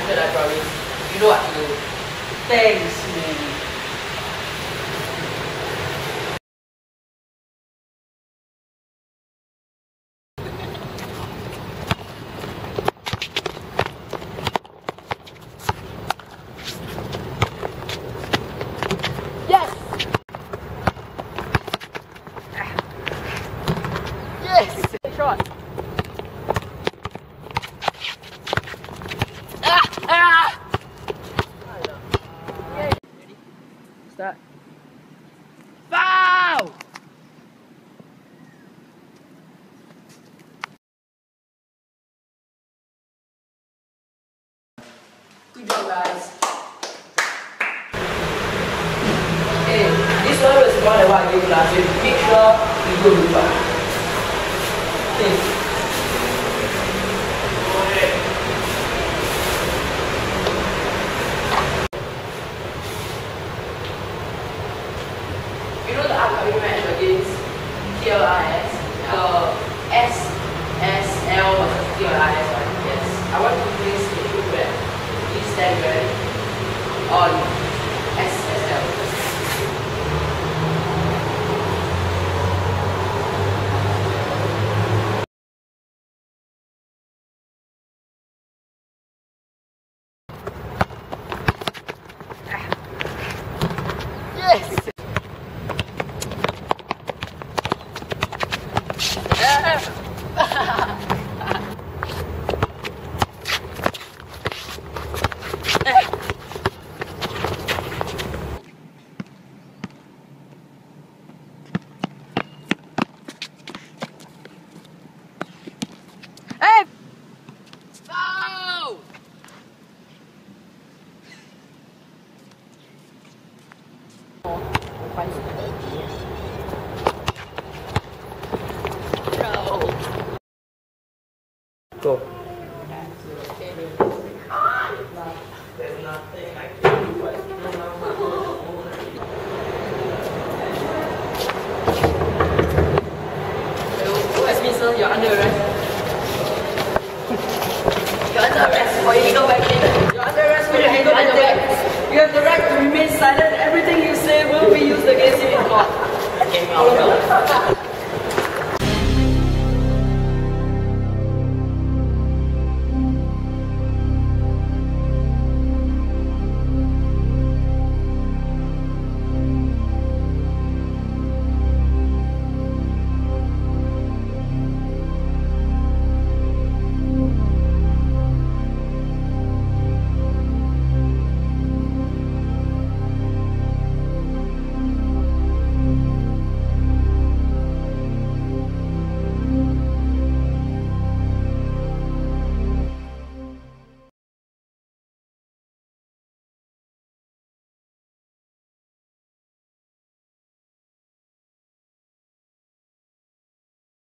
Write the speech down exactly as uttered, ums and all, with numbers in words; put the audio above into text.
good, I promise. You know what to do. Thanks, man. Yes! Yes! Shot. Ah! Ah! Ready? Start. Foul! Good job, guys. Hey, this one was one of what I gave last week. Make sure you go with that. Okay. You know the upcoming match against T L I S? The S S L versus T L I S, right? Yes. I want to please make sure that please stand ready on S S L. Yes! Hey! Foul! Go. There's nothing I can do. Hello, excuse me, sir. You're under arrest. You're under arrest for illegal banking. You're under arrest for illegal banking. You have the right to remain silent. Everything you say will be used against you in court. Okay,